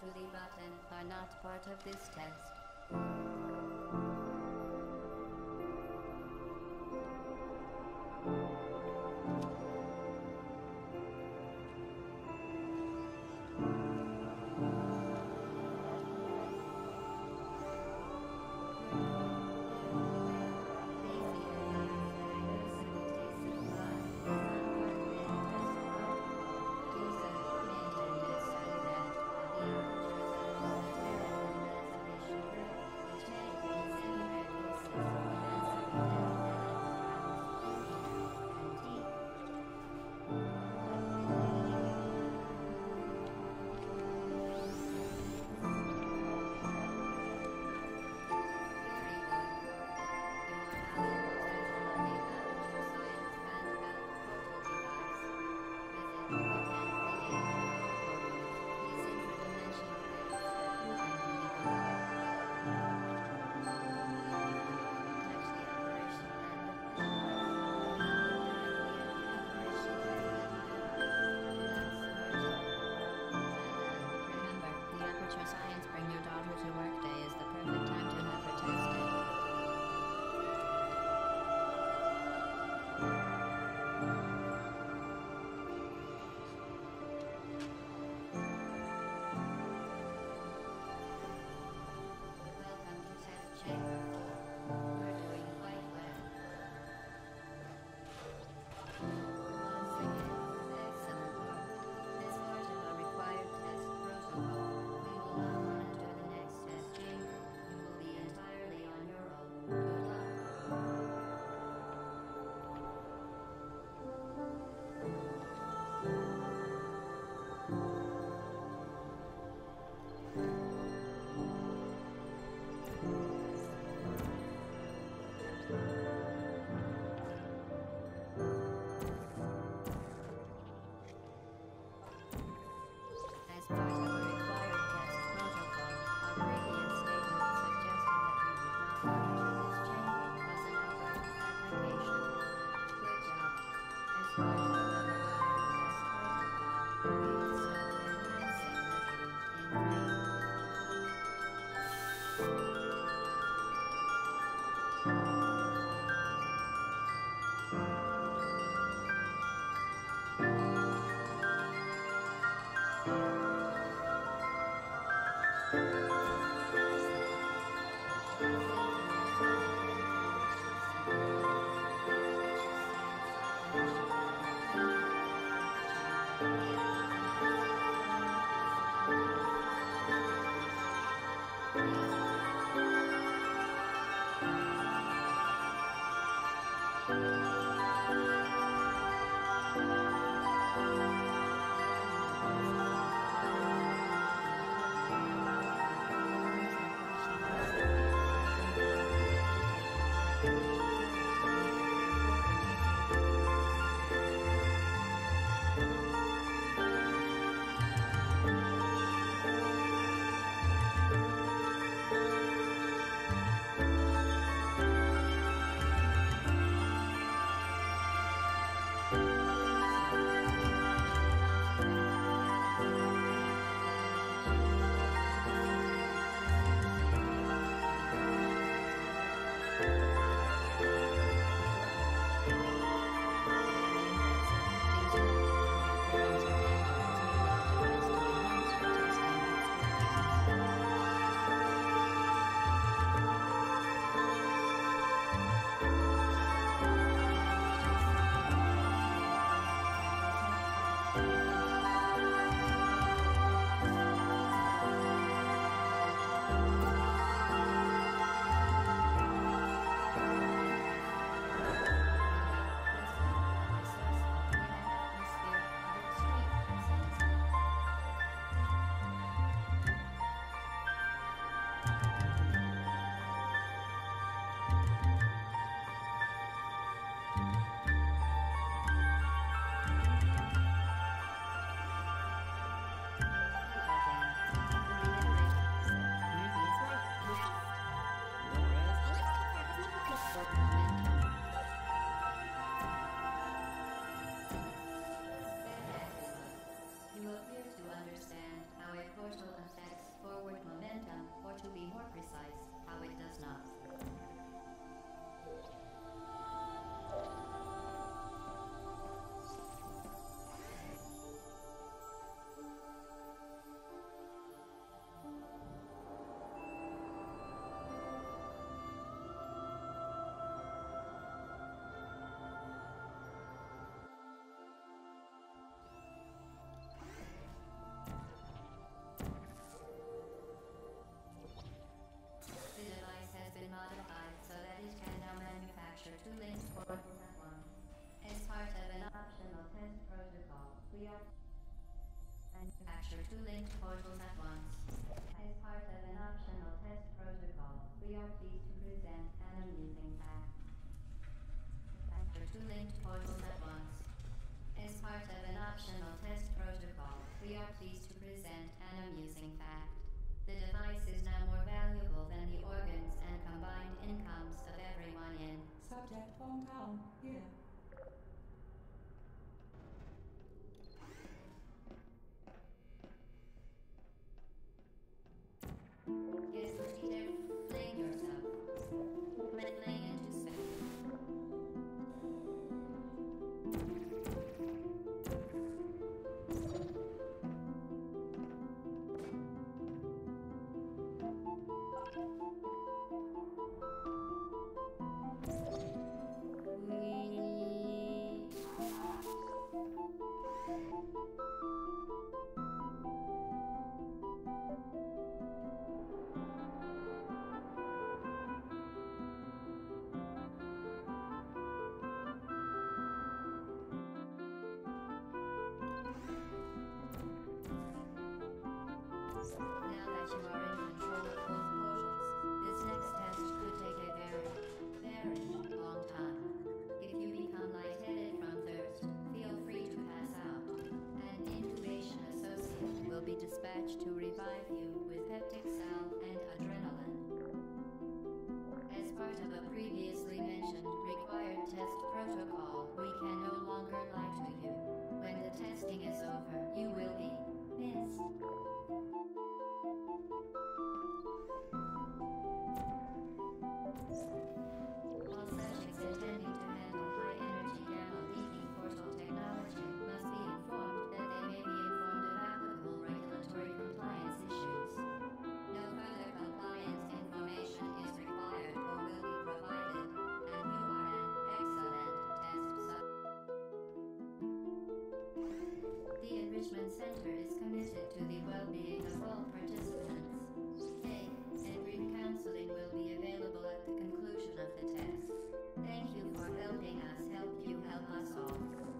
to the button are not part of this test. Yeah. Yes, Peter, fling yourself. Fling into space. Whee! Now that you are in control of both portals, this next test could take a very, very long time. If you become lightheaded from thirst, feel free to pass out. An intubation associate will be dispatched to revive you with peptic salve and adrenaline. As part of a previously mentioned required test protocol, we can no longer lie to you. When the testing is over, you will be missed. All subjects intending to handle high-energy gamma-leaking portal technology must be informed that they may be informed of applicable regulatory compliance issues. No further compliance information is required or will be provided, and you are an excellent test subject. The Enrichment Center is committed to the well-being of all participants. Safe and brief counseling will be available at the conclusion of the test. Thank you for helping us help you help us all.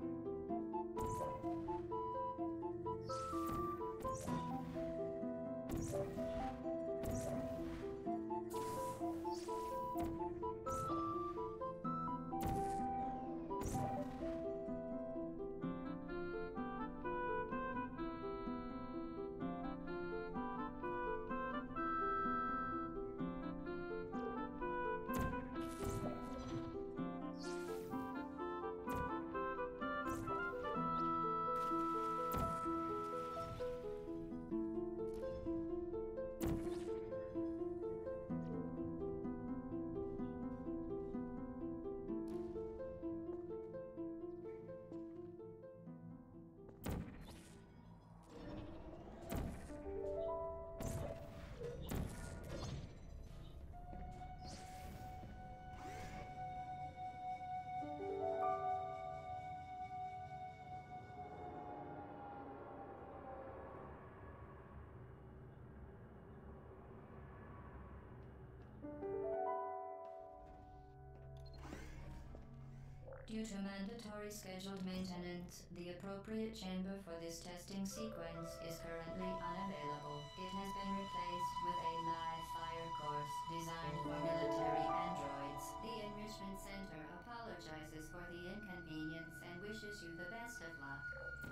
Due to mandatory scheduled maintenance, the appropriate chamber for this testing sequence is currently unavailable. It has been replaced with a live fire course designed for military androids. The Enrichment Center apologizes for the inconvenience and wishes you the best of luck.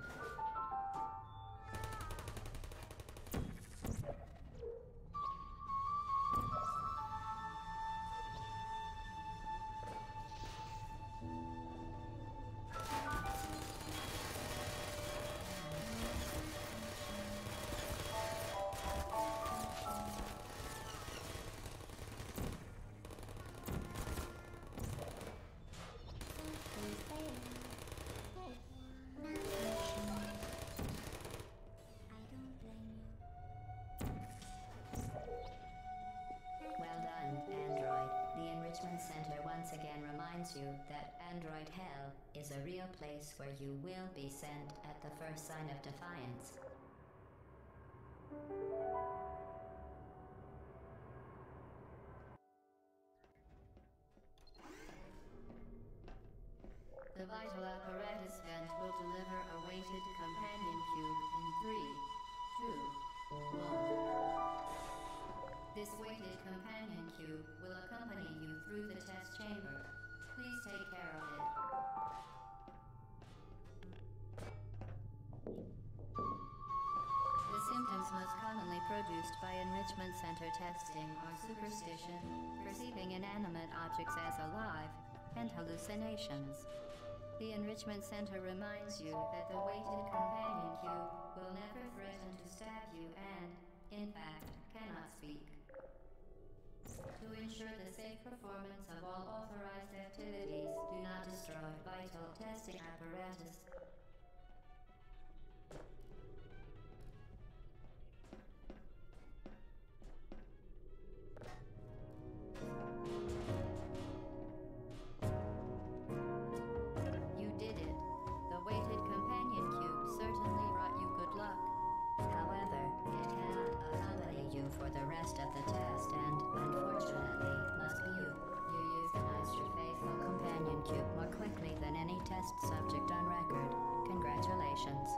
Well done, Android. The Enrichment Center once again reminds you that Android Hell is a real place where you will be sent at the first sign of defiance. The vital apparatus vent will deliver a weighted companion cube in 3, 2, 1. This weighted companion cube will accompany you through the test chamber. Please take care of it. The symptoms most commonly produced by Enrichment Center testing are superstition, perceiving inanimate objects as alive, and hallucinations. The Enrichment Center reminds you that the weighted companion cube will never threaten to stab you and, in fact, cannot speak. To ensure the safe performance of all authorized activities, do not destroy vital testing apparatus. You did it. The weighted companion cube certainly brought you good luck. However, it cannot accompany you for the rest of the test and, unfortunately, must be you. You euthanized your faithful companion cube more quickly than any test subject on record. Congratulations.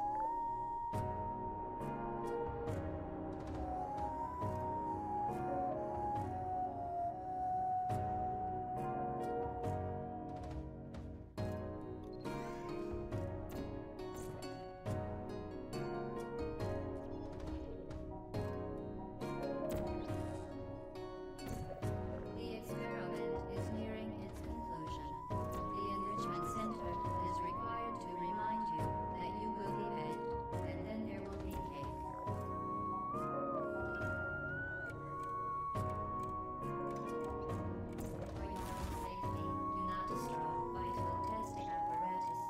The experiment is nearing its conclusion. The Enrichment Center is required to remind you that you will be paid, and then there will be cake. For your own safety, do not destroy vital testing apparatus.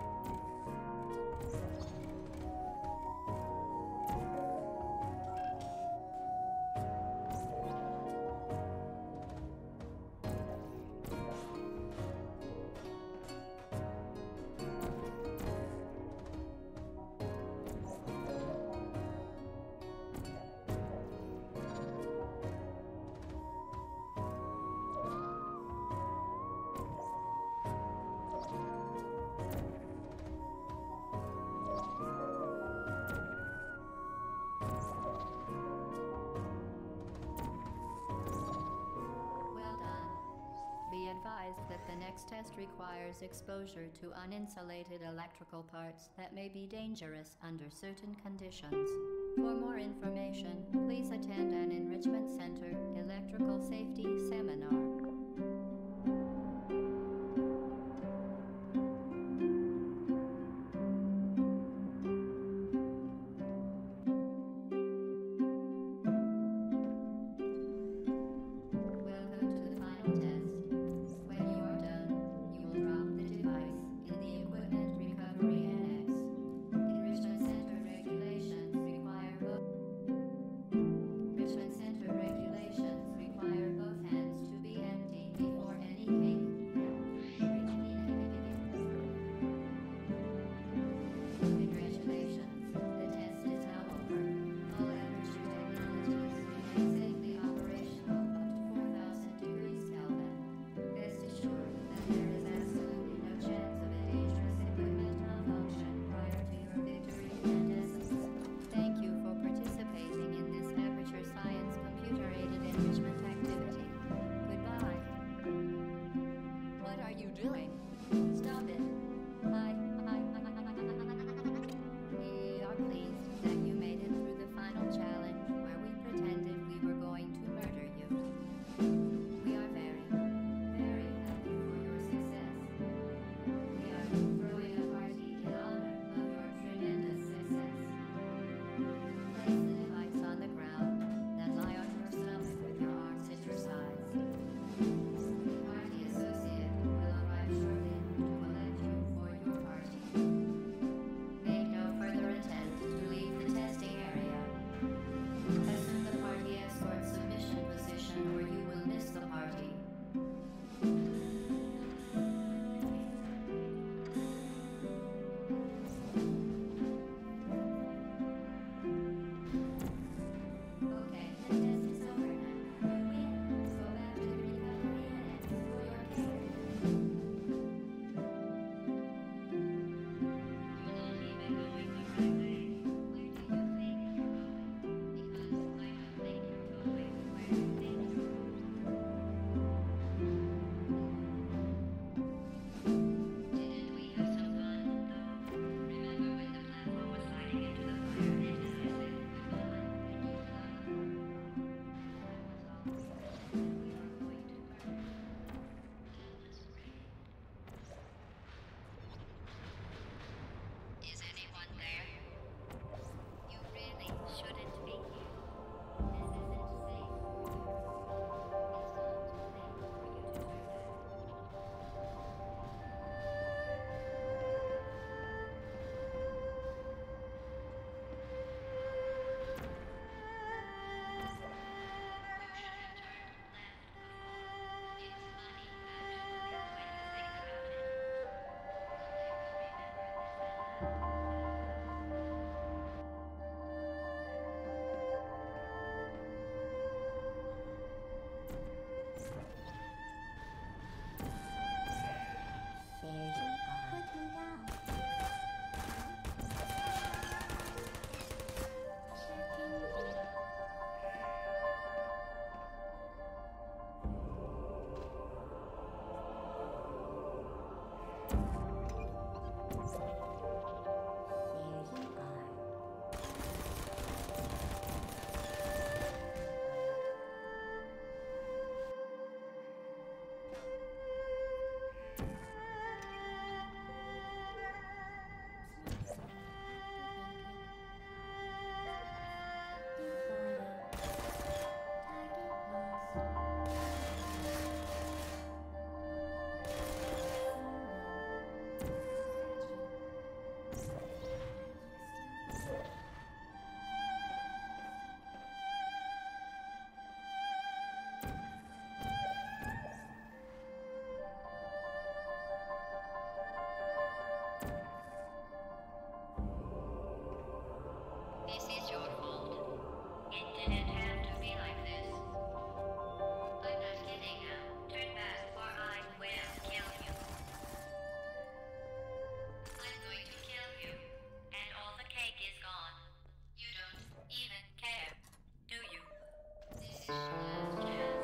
Well done. Be advised that the next test requires exposure to uninsulated electrical parts that may be dangerous under certain conditions. For more information, please attend an Enrichment Center electrical safety seminar. Welcome to the final test. When you are done, you will drop the device in the Equipment Recovery Annex. Enrichment Center regulations require both hands to be empty before didn't have to be like this. I'm not kidding now. Turn back or I will kill you. I'm going to kill you. And all the cake is gone. You don't even care, do you? This is your last chance.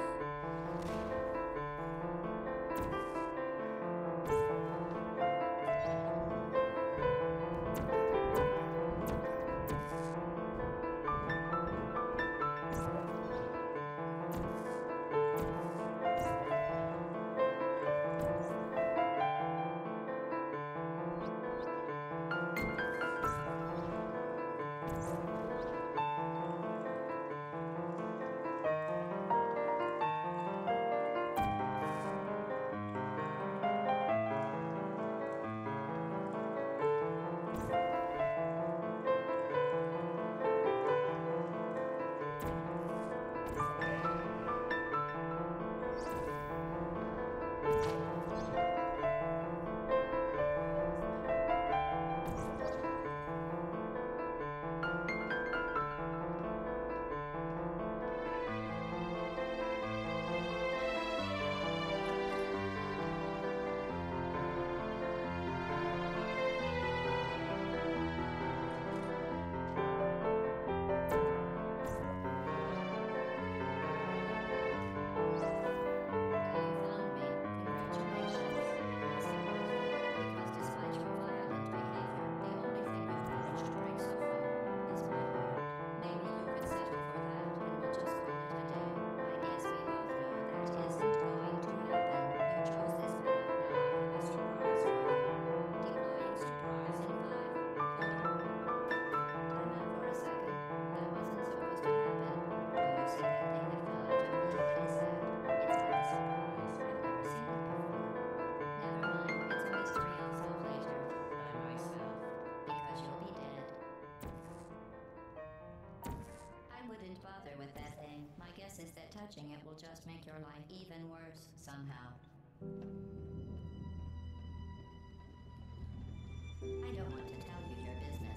Touching it will just make your life even worse somehow. I don't want to tell you your business.